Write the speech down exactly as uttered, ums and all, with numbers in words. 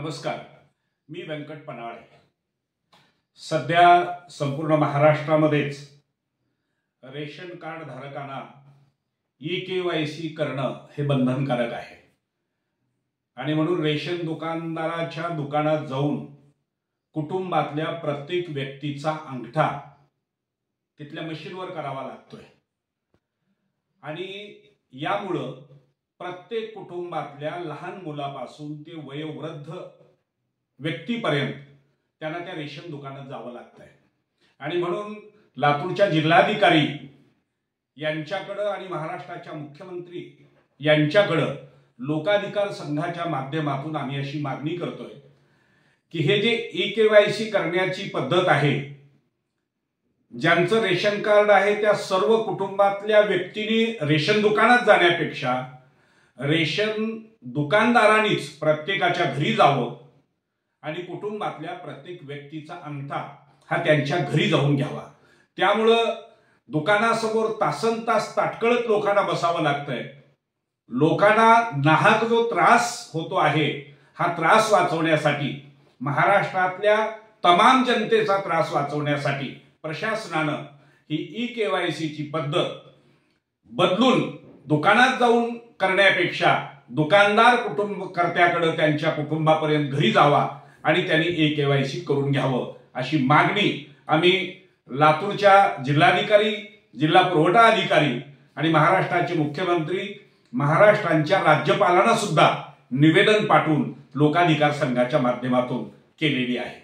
नमस्कार, मी व्यंकट पनाळे। सध्या संपूर्ण महाराष्ट्रामध्येच रेशन कार्ड धारकांना ई के वाय सी करणं हे बंधनकारक आहे आणि म्हणून रेशन दुकानदाराच्या दुकानात जाऊन कुटुंबातल्या प्रत्येक व्यक्तीचा अंगठा तिथल्या मशीनवर करावा लागतोय आणि यामुळे प्रत्येक कुटुंबातल्या लहान मुलापासून ते वयोवृद्ध व्यक्तीपर्यंत त्यांना त्या रेशन दुकानात जावं लागतंय आणि म्हणून लातूरच्या जिल्हाधिकारी यांच्याकडे आणि महाराष्ट्राच्या मुख्यमंत्री यांच्याकडे लोकाधिकार संघाच्या माध्यमातून आम्ही अशी मागणी करतोय की हे जे ई के वाय सी करण्याची पद्धत आहे, ज्यांचं रेशन कार्ड आहे त्या सर्व कुटुंबातल्या व्यक्तींनी रेशन दुकानात जाण्यापेक्षा रेशन दुकानदारांनीच प्रत्येकाच्या घरी जावं आणि कुटुंबातल्या प्रत्येक व्यक्तीचा अंगठा हा त्यांच्या घरी जाऊन घ्यावा। त्यामुळे दुकानासमोर तासनतास ताटकळत लोकांना बसावं लागतंय। लोकांना नाहक जो त्रास होतो आहे हा त्रास वाचवण्यासाठी, महाराष्ट्रातल्या तमाम जनतेचा त्रास वाचवण्यासाठी प्रशासनानं ही ई के वाय सी ची पद्धत बदलून दुकानात जाऊन करण्यापेक्षा दुकानदार कुटुंबकर्त्याकडे त्यांच्या कुटुंबापर्यंत घरी जावा आणि त्यांनी ई के वाय सी करून घ्यावं अशी मागणी आम्ही लातूरच्या जिल्हाधिकारी, जिल्हा पुरवठा अधिकारी आणि महाराष्ट्राचे मुख्यमंत्री, महाराष्ट्राच्या राज्यपालांना सुद्धा निवेदन पाठवून लोकाधिकार संघाच्या माध्यमातून केलेली आहे।